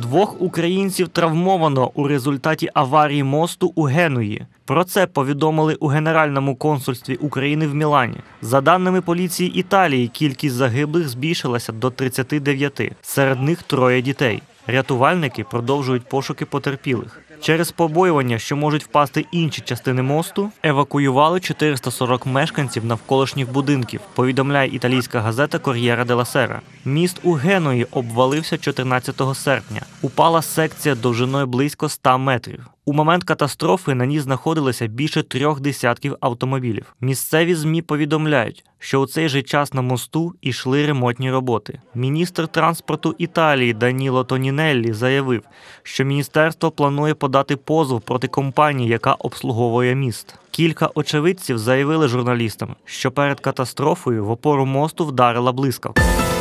Двох українців травмовано у результаті аварії мосту у Генуї. Про це повідомили у Генеральному консульстві України в Мілані. За даними поліції Італії, кількість загиблих збільшилася до 39. Серед них 3 дітей. Рятувальники продовжують пошуки потерпілих. Через побоювання, що можуть впасти інші частини мосту, евакуювали 440 мешканців навколишніх будинків, повідомляє італійська газета «Кор'єра делла Сера». Міст у Генуї обвалився 14 серпня. Упала секція довжиною близько 100 метрів. У момент катастрофи на ній знаходилося більше 3 десятків автомобілів. Місцеві ЗМІ повідомляють, що у цей же час на мосту йшли ремонтні роботи. Міністр транспорту Італії Даніло Тонінеллі заявив, що міністерство планує подати позов проти компанії, яка обслуговує міст. Кілька очевидців заявили журналістам, що перед катастрофою в опору мосту вдарила блискавка.